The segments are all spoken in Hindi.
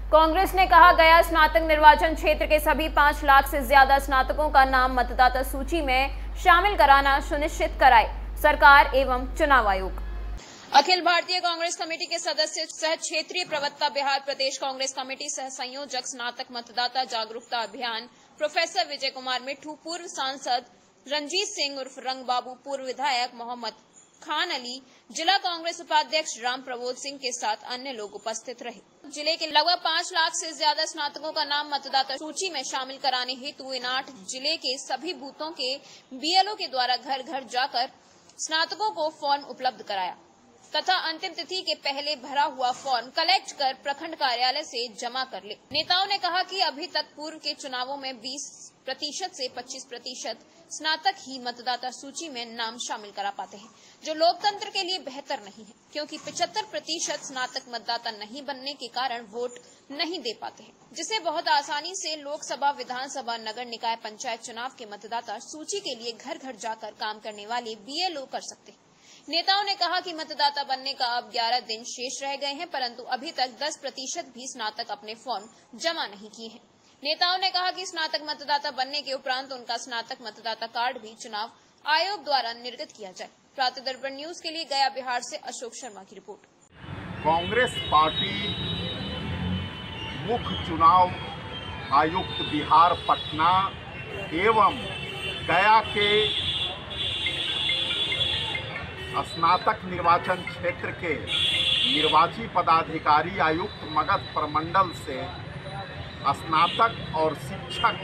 कांग्रेस ने कहा गया स्नातक निर्वाचन क्षेत्र के सभी 5 लाख से ज्यादा स्नातकों का नाम मतदाता सूची में शामिल कराना सुनिश्चित कराए सरकार एवं चुनाव आयोग। अखिल भारतीय कांग्रेस कमेटी के सदस्य सह क्षेत्रीय प्रवक्ता, बिहार प्रदेश कांग्रेस कमेटी सह संयोजक, स्नातक मतदाता जागरूकता अभियान प्रोफेसर विजय कुमार मिट्ठू, पूर्व सांसद रंजीत सिंह उर्फ रंग बाबू, पूर्व विधायक मोहम्मद खान अली, जिला कांग्रेस उपाध्यक्ष राम प्रबोध सिंह के साथ अन्य लोग उपस्थित रहे। जिले के लगभग 5 लाख से ज्यादा स्नातकों का नाम मतदाता सूची में शामिल कराने हेतु इन 8 जिले के सभी बूथों के बीएलओ के द्वारा घर घर जाकर स्नातकों को फॉर्म उपलब्ध कराया तथा अंतिम तिथि के पहले भरा हुआ फॉर्म कलेक्ट कर प्रखंड कार्यालय से जमा कर ले। नेताओं ने कहा कि अभी तक पूर्व के चुनावों में 20% से 25% स्नातक ही मतदाता सूची में नाम शामिल करा पाते हैं, जो लोकतंत्र के लिए बेहतर नहीं है, क्योंकि 75% स्नातक मतदाता नहीं बनने के कारण वोट नहीं दे पाते हैं, जिसे बहुत आसानी से लोकसभा, विधानसभा, नगर निकाय, पंचायत चुनाव के मतदाता सूची के लिए घर घर जाकर काम करने वाले बीएलओ कर सकते हैं। नेताओं ने कहा कि मतदाता बनने का अब 11 दिन शेष रह गए हैं, परंतु अभी तक 10% भी स्नातक अपने फॉर्म जमा नहीं किए हैं। नेताओं ने कहा कि स्नातक मतदाता बनने के उपरांत उनका स्नातक मतदाता कार्ड भी चुनाव आयोग द्वारा निर्गत किया जाए। प्रातः दर्पण न्यूज के लिए गया बिहार से अशोक शर्मा की रिपोर्ट। कांग्रेस पार्टी मुख्य चुनाव आयुक्त बिहार पटना एवं गया के स्नातक निर्वाचन क्षेत्र के निर्वाची पदाधिकारी आयुक्त मगध प्रमंडल से स्नातक और शिक्षक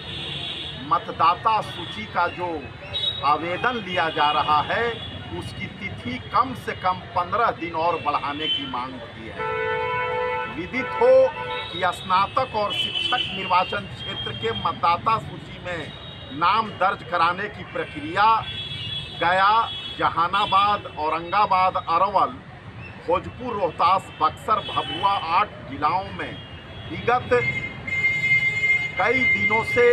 मतदाता सूची का जो आवेदन लिया जा रहा है उसकी तिथि कम से कम 15 दिन और बढ़ाने की मांग की है। विदित हो कि स्नातक और शिक्षक निर्वाचन क्षेत्र के मतदाता सूची में नाम दर्ज कराने की प्रक्रिया गया, जहानाबाद, औरंगाबाद, अरवल, भोजपुर, रोहतास, बक्सर, भभुआ 8 जिलाओं में विगत कई दिनों से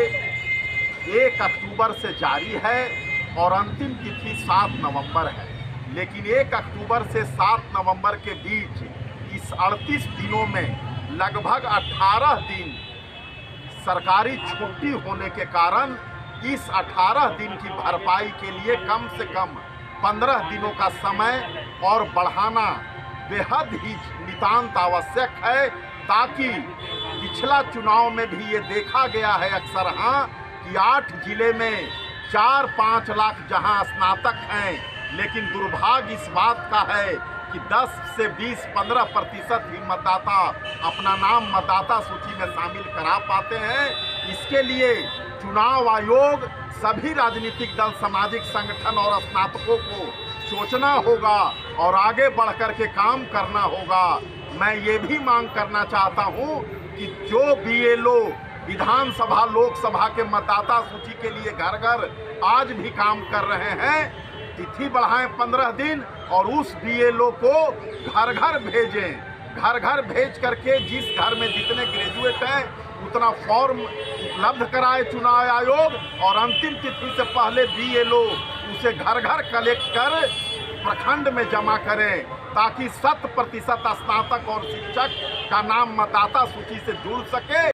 1 अक्टूबर से जारी है और अंतिम तिथि 7 नवंबर है। लेकिन 1 अक्टूबर से 7 नवंबर के बीच इस 38 दिनों में लगभग 18 दिन सरकारी छुट्टी होने के कारण इस 18 दिन की भरपाई के लिए कम से कम 15 दिनों का समय और बढ़ाना बेहद ही नितांत आवश्यक है, ताकि पिछला चुनाव में भी ये देखा गया है अक्सर कि 8 जिले में 4-5 लाख जहां स्नातक हैं, लेकिन दुर्भाग्य इस बात का है कि 10 से 20-15% ही मतदाता अपना नाम मतदाता सूची में शामिल करा पाते हैं। इसके लिए चुनाव आयोग, सभी राजनीतिक दल, सामाजिक संगठन और स्नातकों को सोचना होगा और आगे बढ़कर के काम करना होगा। मैं ये भी मांग करना चाहता हूं कि जो बीएलओ विधानसभा, लोकसभा के मतदाता सूची के लिए घर घर आज भी काम कर रहे हैं, तिथि बढ़ाएं 15 दिन और उस बीएलओ को घर घर भेजें। घर घर भेज करके जिस घर में जितने ग्रेजुएट हैं उतना फॉर्म उपलब्ध कराए चुनाव आयोग और अंतिम तिथि से पहले बीएलओ उसे घर घर कलेक्ट कर प्रखंड में जमा करें, ताकि 100% स्नातक और शिक्षक का नाम मतदाता सूची से जुड़ सके।